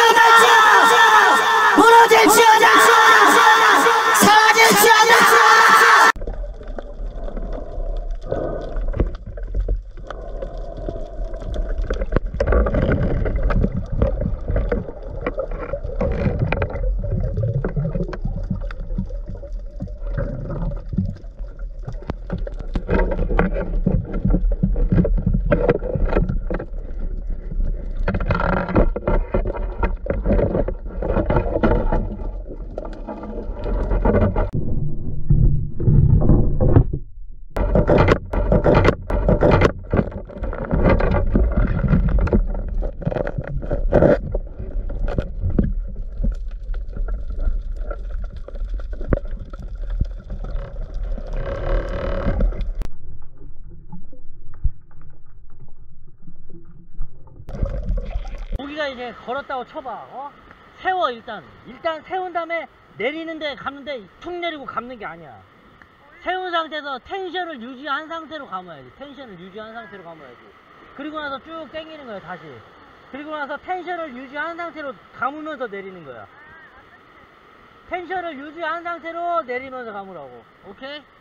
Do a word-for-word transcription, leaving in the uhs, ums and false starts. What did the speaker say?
치어다 무너질 치어다 사라질 치어다. 고기가 이제 걸었다고 쳐봐. 어? 세워. 일단 일단 세운 다음에 내리는데 감는데 툭 내리고 감는 게 아니야. 세운 상태에서 텐션을 유지한 상태로 감아야지. 텐션을 유지한 상태로 감아야지. 그리고 나서 쭉 당기는 거야 다시. 그리고 나서 텐션을 유지한 상태로 감으면서 내리는 거야. 텐션을 유지한 상태로 내리면서 감으라고. 오케이?